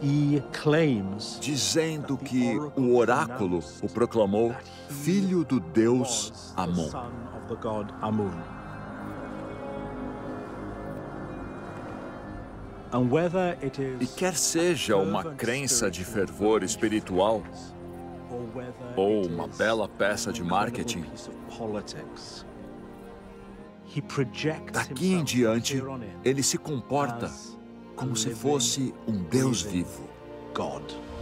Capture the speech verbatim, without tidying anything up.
dizendo que o oráculo o proclamou filho do deus Amon. E quer seja uma crença de fervor espiritual ou uma bela peça de marketing, daqui em diante, ele se comporta como se fosse um Deus vivo.